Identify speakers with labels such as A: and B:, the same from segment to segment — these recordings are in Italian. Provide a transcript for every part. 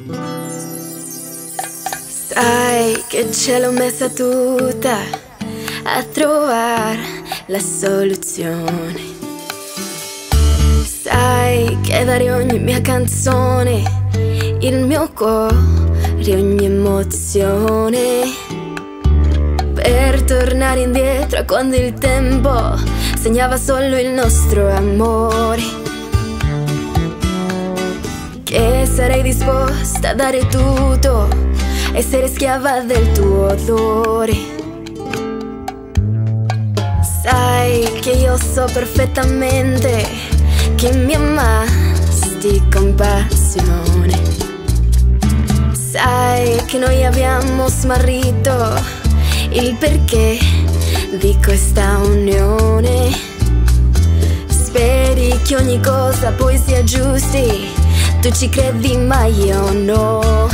A: Sai che ce l'ho messa tutta a trovare la soluzione. Sai che dare ogni mia canzone, il mio cuore, ogni emozione, per tornare indietro a quando il tempo segnava solo il nostro amore. Che sarei disposta a dare tutto, essere schiava del tuo odore. Sai che io so perfettamente che mi amasti con passione. Sai che noi abbiamo smarrito il perché di questa unione. Speri che ogni cosa poi si aggiusti, tu ci credi ma io no.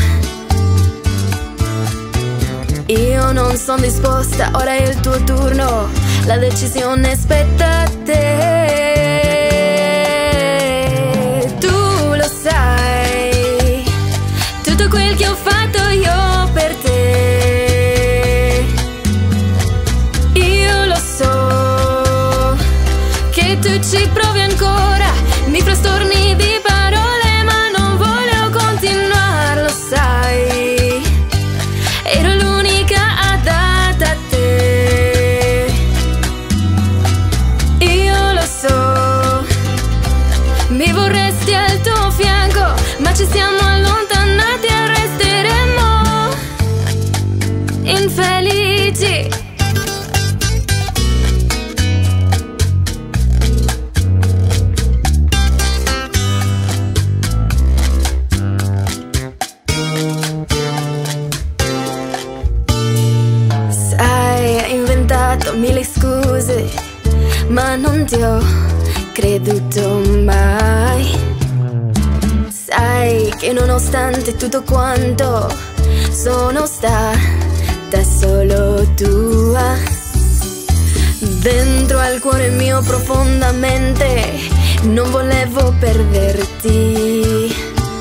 A: Io non sono disposta, ora è il tuo turno, la decisione spetta a te. Tu lo sai, tutto quel che ho fatto io per te. Io lo so che tu ci provi ancora, mi frastorni di parole ma non voglio continuare, lo sai. Ero l'unica adatta a te. Io lo so, mi vorresti al tuo fianco, ma ci siamo allontanati e resteremo infelici. Hai inventato mille scuse, ma non ti ho creduto mai. Sai che nonostante tutto quanto sono stata solo tua. Dentro al cuore mio profondamente non volevo perderti.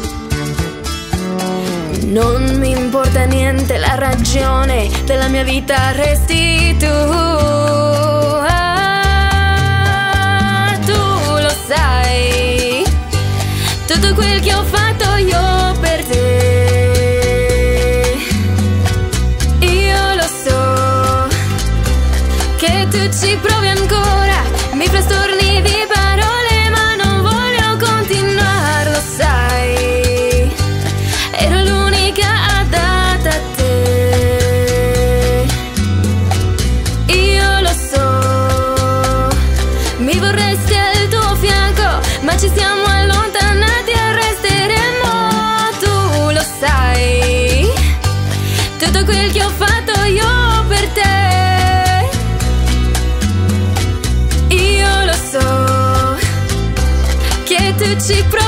A: Non mi importa niente la ragione della mia vita, resti tu. Ah, tu lo sai, tutto quel che ho fatto io per te. Io lo so che tu ci provi ancora, mi frastorni di parole ma non voglio continuare, lo sai. Ero l'unica adatta a te. Io lo so, mi vorresti al tuo fianco, ma ci siamo allontanati e resteremo. Tu lo sai, tutto quel che ho fatto io per te. Io lo so che tu ci provi